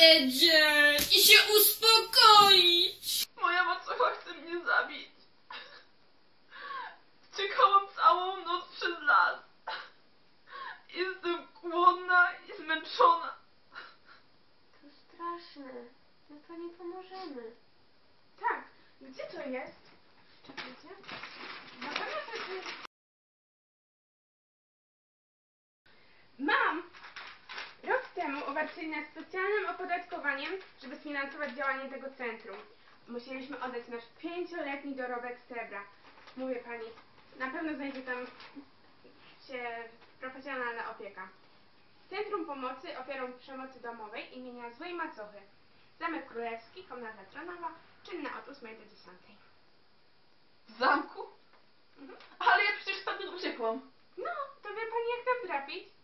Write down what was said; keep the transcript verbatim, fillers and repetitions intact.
posiedzieć i się uspokoić. Moja macocha chce mnie zabić. Czekałam całą noc przez las. Jestem głodna i zmęczona. To straszne. My pani pomożemy. Tak, gdzie to jest? Czekajcie. Na pewno to jest... Mam! Rok temu uwarczyli nas specjalnym opodatkowaniem, żeby sfinansować działanie tego centrum. Musieliśmy oddać nasz pięcioletni dorobek srebra. Mówię pani, na pewno znajdzie tam się profesjonalna opieka. Centrum Pomocy Ofiarom Przemocy Domowej imienia Złej Macochy. Zamek Królewski, komnata tronowa, czynna od ósmej do dziesiątej. W zamku? Mhm. Ale ja przecież stamtąd uciekłam. No, to wie pani jak tam trafić?